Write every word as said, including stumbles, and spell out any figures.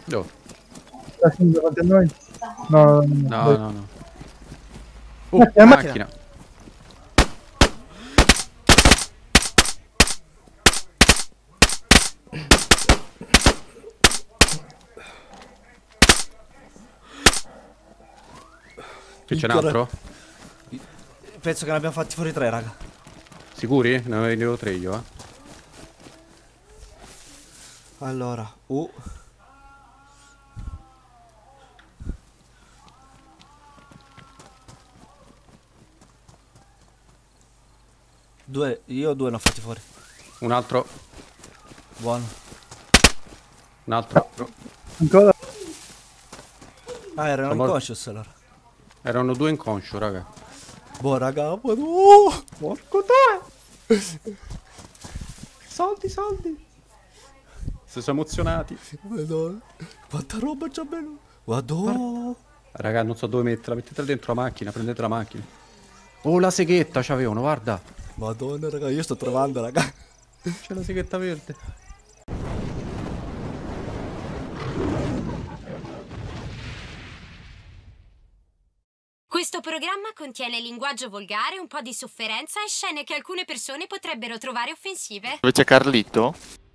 Dove? Sta scendendo davanti a noi? No, No, no, no. Uh, Macchina, macchina. Qui c'è un altro? Penso che ne abbiamo fatti fuori tre, raga. Sicuri? Ne avevo tre io, eh. Allora, uh. Due, io due ne ho fatti fuori. Un altro. Buono. Un altro. ancora? Ah, erano Sono inconscious allora. Erano due inconscio, raga. Boh, raga, buono. Porco due. Soldi, soldi. Si sono emozionati. Madonna. Quanta roba c'è bello. Madonna. Raga, non so dove metterla. Mettetela dentro la macchina, prendete la macchina. Oh, la seghetta c'avevano, guarda. Madonna, raga, io sto trovando, raga. C'è la seghetta verde. Questo programma contiene linguaggio volgare, un po' di sofferenza e scene che alcune persone potrebbero trovare offensive. Dove c'è Carlito?